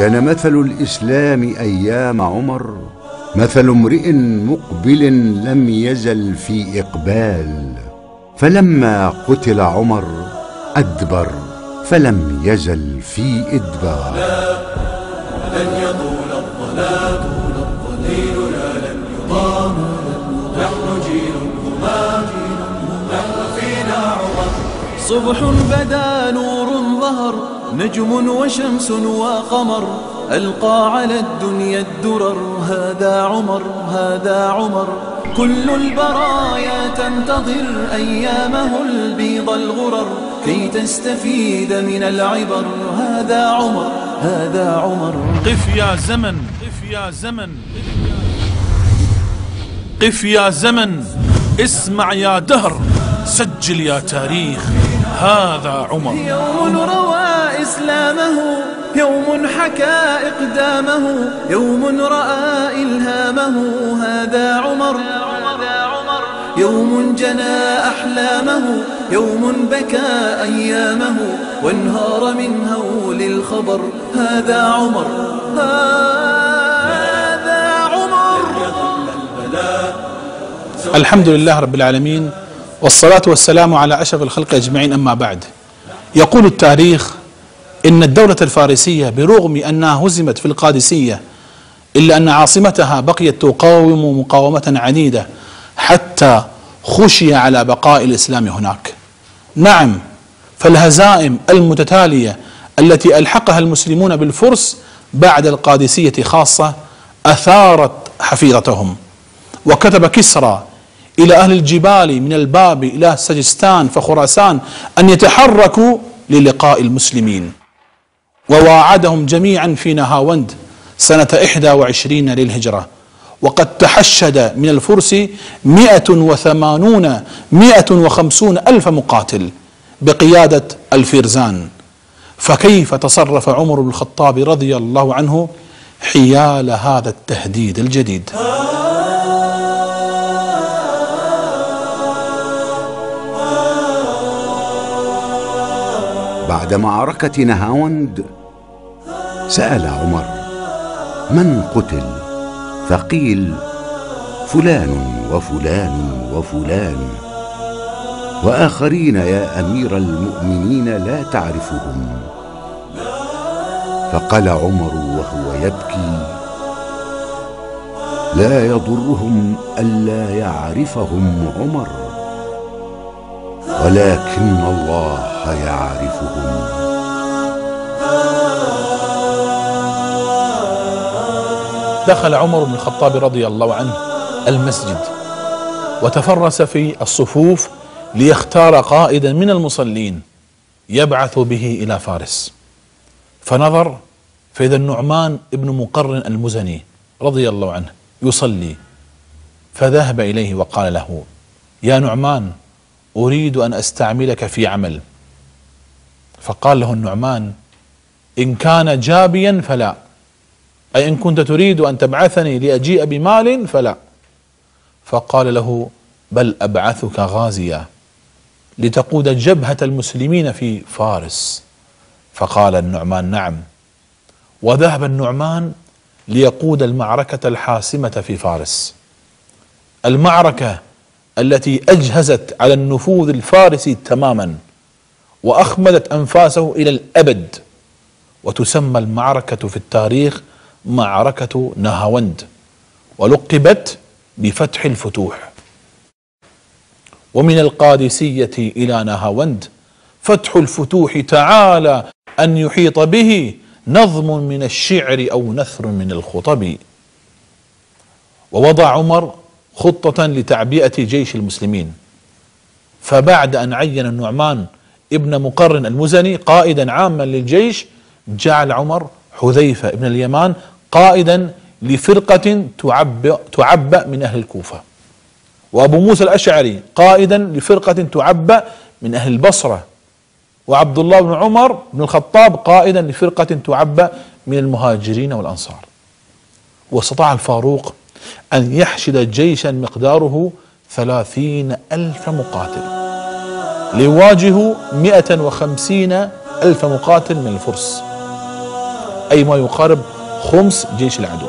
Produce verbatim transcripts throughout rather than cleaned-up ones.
كان مثل الإسلام أيام عمر مثل امرئ مقبل لم يزل في إقبال، فلما قتل عمر أدبر فلم يزل في إدبار. لن يطول الظلام ديننا لن يضام، نحن جيل هما نحن فينا عمر. صبح بدا نور ظهر، نجم وشمس وقمر، ألقى على الدنيا الدرر. هذا عمر هذا عمر، كل البرايا تنتظر أيامه البيض الغرر كي تستفيد من العبر. هذا عمر هذا عمر. قف يا زمن قف يا زمن قف يا زمن، اسمع يا دهر، سجل يا تاريخ. هذا عمر. يوم روى إسلامه، يوم حكى إقدامه، يوم رأى إلهامه. هذا عمر. يوم جنى أحلامه، يوم بكى أيامه، وانهار من هول الخبر. هذا عمر هذا عمر. الحمد لله رب العالمين، والصلاة والسلام على أشرف الخلق أجمعين، أما بعد. يقول التاريخ إن الدولة الفارسية برغم أنها هزمت في القادسية إلا أن عاصمتها بقيت تقاوم مقاومة عنيدة حتى خشي على بقاء الإسلام هناك. نعم، فالهزائم المتتالية التي ألحقها المسلمون بالفرس بعد القادسية خاصة أثارت حفيظتهم، وكتب كسرى إلى أهل الجبال من الباب إلى سجستان فخراسان أن يتحركوا للقاء المسلمين، وواعدهم جميعا في نهاوند سنة إحدى وعشرين للهجرة. وقد تحشد من الفرس مئة وثمانون مئة وخمسون ألف مقاتل بقيادة الفيرزان. فكيف تصرف عمر بن الخطاب رضي الله عنه حيال هذا التهديد الجديد؟ بعد معركة نهاوند سأل عمر: من قتل؟ فقيل: فلان وفلان وفلان وآخرين يا أمير المؤمنين لا تعرفهم. فقال عمر وهو يبكي: لا يضرهم ألا يعرفهم عمر، ولكن الله يعرفهم. دخل عمر بن الخطاب رضي الله عنه المسجد وتفرس في الصفوف ليختار قائدا من المصلين يبعث به إلى فارس. فنظر فإذا النعمان ابن مقرن المزني رضي الله عنه يصلي، فذهب إليه وقال له: يا نعمان، أريد أن أستعملك في عمل. فقال له النعمان: إن كان جابيا فلا، أي إن كنت تريد أن تبعثني لأجيء بمال فلا. فقال له: بل أبعثك غازيا لتقود جبهة المسلمين في فارس. فقال النعمان: نعم. وذهب النعمان ليقود المعركة الحاسمة في فارس، المعركة التي أجهزت على النفوذ الفارسي تماما وأخمدت أنفاسه إلى الأبد، وتسمى المعركة في التاريخ معركة نهاوند، ولقبت بفتح الفتوح. ومن القادسية إلى نهاوند فتح الفتوح تعالى أن يحيط به نظم من الشعر أو نثر من الخطب. ووضع عمر خطة لتعبئة جيش المسلمين، فبعد أن عين النعمان ابن مقرن المزني قائدا عاما للجيش، جعل عمر حذيفة ابن اليمان قائدا لفرقة تعبأ, تعبأ من أهل الكوفة، وأبو موسى الأشعري قائدا لفرقة تعبأ من أهل البصرة، وعبد الله بن عمر بن الخطاب قائدا لفرقة تعبأ من المهاجرين والأنصار. واستطاع الفاروق أن يحشد جيشا مقداره ثلاثين ألف مقاتل ليواجهوا مئة وخمسين ألف مقاتل من الفرس. أي ما يقارب خمس جيش العدو.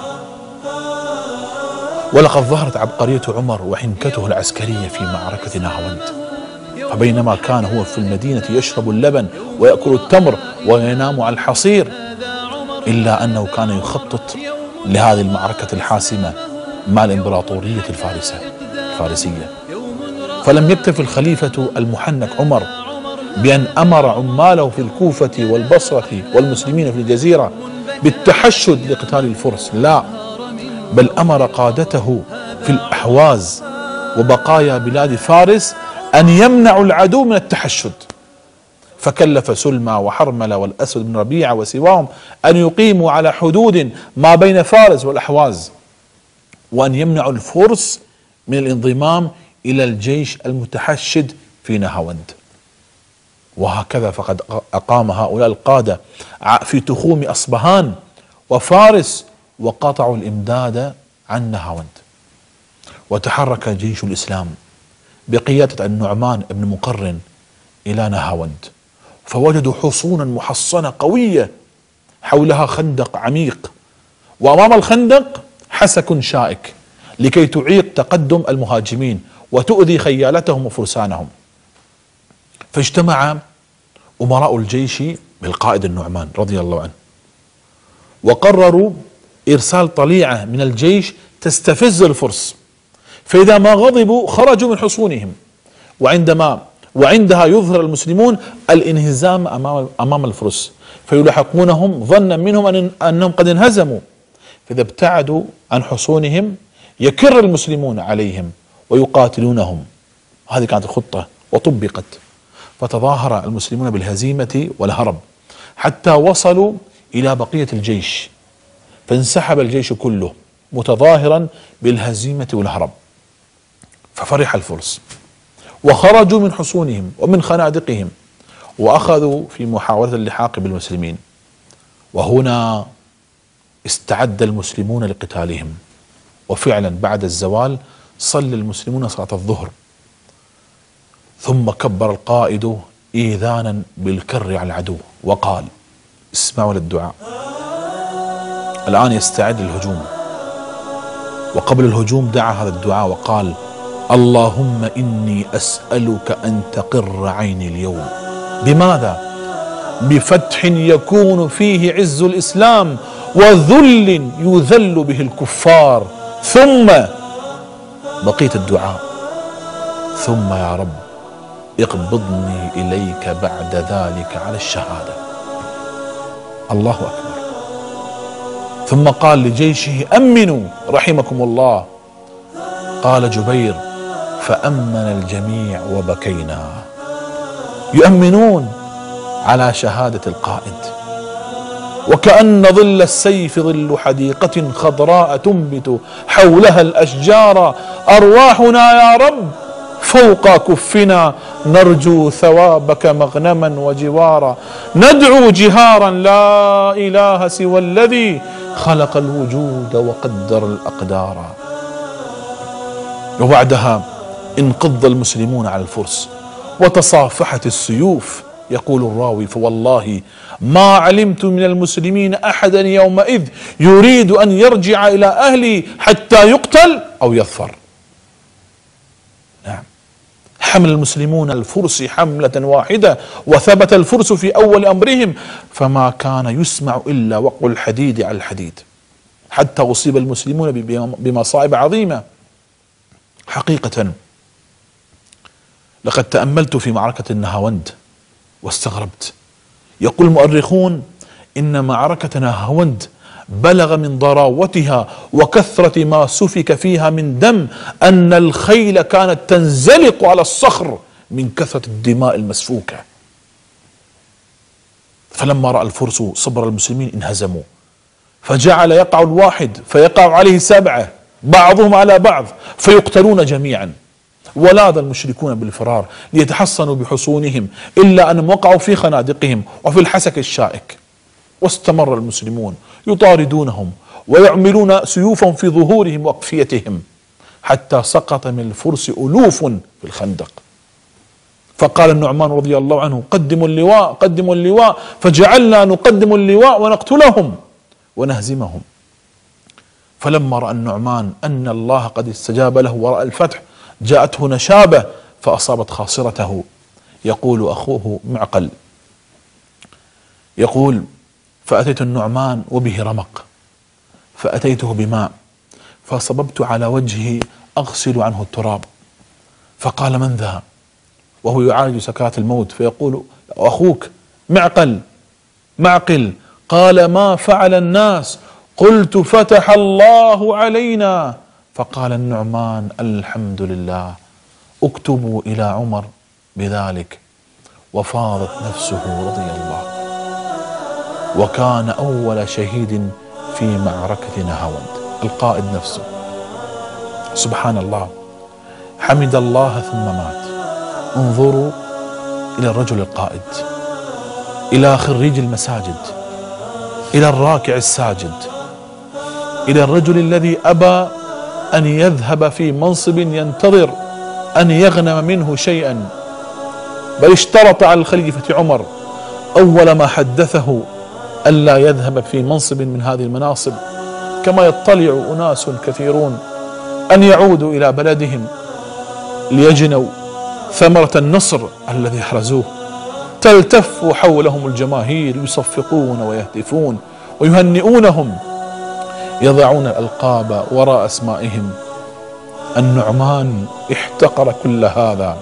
ولقد ظهرت عبقرية عمر وحنكته العسكرية في معركة نهاوند، فبينما كان هو في المدينة يشرب اللبن ويأكل التمر وينام على الحصير، إلا أنه كان يخطط لهذه المعركة الحاسمة مع الإمبراطورية الفارسية. فلم يكتف الخليفة المحنك عمر بأن أمر عماله في الكوفة والبصرة والمسلمين في الجزيرة بالتحشد لقتال الفرس، لا، بل أمر قادته في الأحواز وبقايا بلاد فارس أن يمنعوا العدو من التحشد، فكلف سلمى وحرملة والأسود بن ربيعة وسواهم أن يقيموا على حدود ما بين فارس والأحواز، وأن يمنعوا الفرس من الانضمام إلى الجيش المتحشد في نهاوند. وهكذا فقد أقام هؤلاء القادة في تخوم أصبهان وفارس وقطعوا الإمداد عن نهاوند. وتحرك جيش الإسلام بقيادة النعمان بن مقرن إلى نهاوند، فوجدوا حصونا محصنة قوية حولها خندق عميق، وأمام الخندق حسك شائك لكي تعيق تقدم المهاجمين وتؤذي خيالتهم وفرسانهم. فاجتمع أمراء الجيش بالقائد النعمان رضي الله عنه، وقرروا إرسال طليعة من الجيش تستفز الفرس، فإذا ما غضبوا خرجوا من حصونهم، وعندما وعندها يظهر المسلمون الانهزام أمام أمام الفرس، فيلاحقونهم ظنا منهم أن أنهم قد انهزموا، فإذا ابتعدوا عن حصونهم يكر المسلمون عليهم ويقاتلونهم. هذه كانت الخطة وطبقت، فتظاهر المسلمون بالهزيمة والهرب حتى وصلوا إلى بقية الجيش، فانسحب الجيش كله متظاهرا بالهزيمة والهرب. ففرح الفرس وخرجوا من حصونهم ومن خنادقهم وأخذوا في محاولة اللحاق بالمسلمين. وهنا استعد المسلمون لقتالهم، وفعلا بعد الزوال صلى المسلمون صلاة الظهر، ثم كبر القائد إيذانا بالكر على العدو وقال: اسمعوا للدعاء. الآن يستعد للهجوم، وقبل الهجوم دعا هذا الدعاء وقال: اللهم إني أسألك أن تقر عيني اليوم. بماذا؟ بفتح يكون فيه عز الإسلام وذل يذل به الكفار. ثم بقية الدعاء: ثم يا رب اقبضني إليك بعد ذلك على الشهادة. الله أكبر. ثم قال لجيشه: أمنوا رحمكم الله. قال جبير: فأمن الجميع وبكينا. يؤمنون على شهادة القائد، وكأن ظل السيف ظل حديقة خضراء تنبت حولها الأشجار. أرواحنا يا رب فوق كفنا نرجو ثوابك مغنما وجوارا. ندعو جهارا لا إله سوى الذي خلق الوجود وقدر الأقدار. وبعدها انقض المسلمون على الفرس وتصافحت السيوف. يقول الراوي: فوالله ما علمت من المسلمين أحدا يومئذ يريد أن يرجع إلى أهله حتى يقتل أو يظفر. نعم، حمل المسلمون الفرس حملة واحدة، وثبت الفرس في أول أمرهم، فما كان يسمع إلا وقع الحديد على الحديد، حتى أصيب المسلمون بمصائب عظيمة. حقيقة لقد تأملت في معركة النهاوند واستغربت. يقول المؤرخون إن معركة نهاوند بلغ من ضراوتها وكثرة ما سفك فيها من دم أن الخيل كانت تنزلق على الصخر من كثرة الدماء المسفوكة. فلما رأى الفرس صبر المسلمين انهزموا، فجعل يقع الواحد فيقع عليه سبعة بعضهم على بعض فيقتلون جميعا. ولاذ المشركون بالفرار ليتحصنوا بحصونهم، إلا أنهم وقعوا في خنادقهم وفي الحسك الشائك. واستمر المسلمون يطاردونهم ويعملون سيوفهم في ظهورهم وأقفيتهم، حتى سقط من الفرس ألوف في الخندق. فقال النعمان رضي الله عنه: قدموا اللواء قدموا اللواء، فجعلنا نقدم اللواء ونقتلهم. ونهزمهم. فلما رأى النعمان أن الله قد استجاب له ورأى الفتح جاءته نشابة فأصابت خاصرته. يقول أخوه معقل يقول: فأتيت النعمان وبه رمق، فأتيته بماء فصببت على وجهه أغسل عنه التراب، فقال: من ذا؟ وهو يعالج سكرات الموت، فيقول: أخوك معقل معقل. قال: ما فعل الناس؟ قلت: فتح الله علينا. فقال النعمان: الحمد لله، اكتبوا إلى عمر بذلك. وفاضت نفسه رضي الله، وكان أول شهيد في معركة نهاوند، القائد نفسه. سبحان الله، حمد الله ثم مات. انظروا إلى الرجل القائد، إلى خريج المساجد، إلى الراكع الساجد، إلى الرجل الذي أبى أن يذهب في منصب ينتظر أن يغنم منه شيئا، بل اشترط على الخليفة عمر أول ما حدثه ألا يذهب في منصب من هذه المناصب، كما يطلع أناس كثيرون أن يعودوا إلى بلدهم ليجنوا ثمرة النصر الذي احرزوه. تلتف حولهم الجماهير يصفقون ويهتفون ويهنئونهم، يضعون الألقاب وراء أسمائهم. النعمان احتقر كل هذا،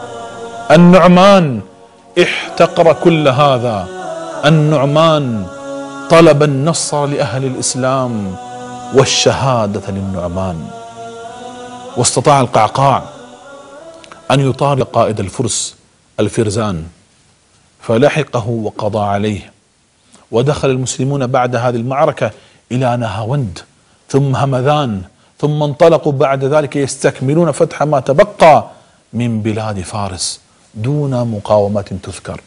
النعمان احتقر كل هذا، النعمان طلب النصر لأهل الإسلام والشهادة للنعمان. واستطاع القعقاع أن يطارد قائد الفرس الفرزان فلحقه وقضى عليه. ودخل المسلمون بعد هذه المعركة إلى نهاوند ثم همذان، ثم انطلقوا بعد ذلك يستكملون فتح ما تبقى من بلاد فارس دون مقاومة تذكر.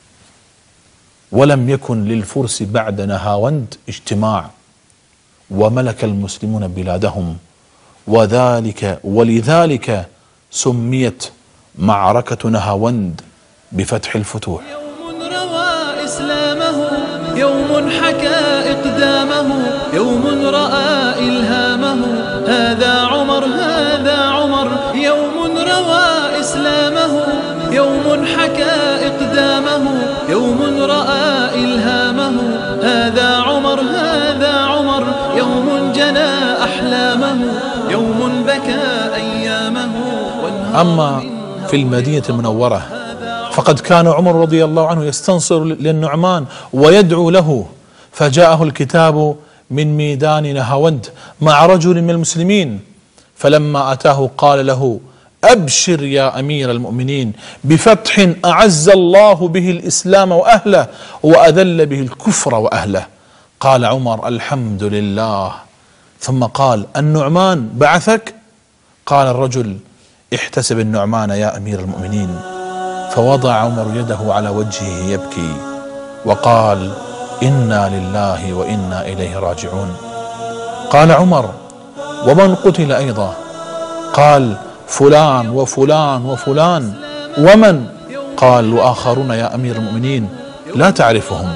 ولم يكن للفرس بعد نهاوند اجتماع، وملك المسلمون بلادهم، وذلك ولذلك سميت معركة نهاوند بفتح الفتوح. يوم روى إسلامه، يوم حكى إقدامه، يوم رأى إلهامه، هذا عمر هذا عمر. يوم روى إسلامه، يوم حكى إقدامه، يوم رأى إلهامه، هذا عمر هذا عمر. يوم جنى أحلامه، يوم بكى أيامه. أما في المدينة المنورة فقد كان عمر رضي الله عنه يستنصر للنعمان ويدعو له، فجاءه الكتاب من ميدان نهاوند مع رجل من المسلمين، فلما أتاه قال له: أبشر يا أمير المؤمنين بفتح أعز الله به الإسلام وأهله وأذل به الكفر وأهله. قال عمر: الحمد لله. ثم قال: النعمان بعثك؟ قال الرجل: احتسب النعمان يا أمير المؤمنين. فوضع عمر يده على وجهه يبكي وقال: إنا لله وإنا إليه راجعون. قال عمر: ومن قتل أيضا؟ قال: فلان وفلان وفلان. ومن؟ قال: وآخرون يا أمير المؤمنين لا تعرفهم.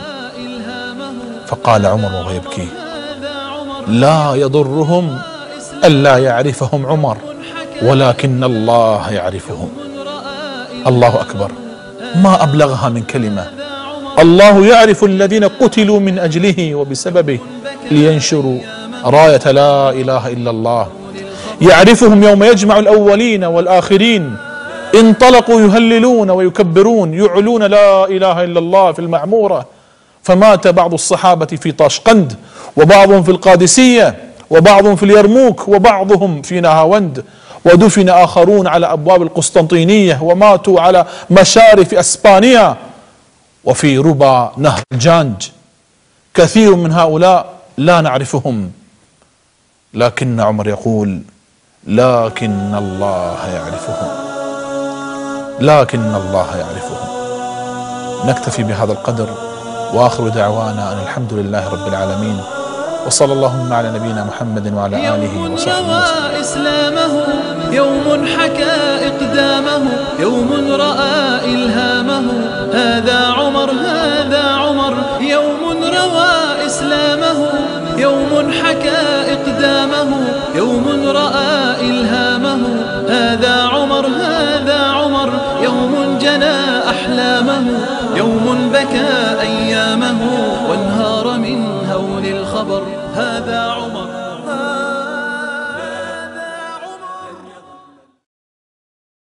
فقال عمر وهو يبكي: لا يضرهم ألا يعرفهم عمر، ولكن الله يعرفهم. الله أكبر، ما أبلغها من كلمة. الله يعرف الذين قتلوا من أجله وبسببه لينشروا راية لا إله إلا الله. يعرفهم يوم يجمع الأولين والآخرين، انطلقوا يهللون ويكبرون يعلون لا إله إلا الله في المعمورة. فمات بعض الصحابة في طاشقند، وبعضهم في القادسية، وبعضهم في اليرموك، وبعضهم في نهاوند، ودفن آخرون على أبواب القسطنطينية، وماتوا على مشارف أسبانيا وفي ربع نهر الجانج. كثير من هؤلاء لا نعرفهم، لكن عمر يقول: لكن الله يعرفهم، لكن الله يعرفهم. نكتفي بهذا القدر، وآخر دعوانا أن الحمد لله رب العالمين، وصلى اللهم على نبينا محمد وعلى آله وصحبه وسلم. إسلامه، يوم حكى إقدامه، يوم رأى إلهامه، هذا عمر هذا عمر. يوم روى إسلامه، يوم حكى إقدامه، يوم رأى إلهامه. هذا عمر هذا عمر، يوم جنى أحلامه، يوم بكى أيامه وانهار من هول الخبر. هذا عمر.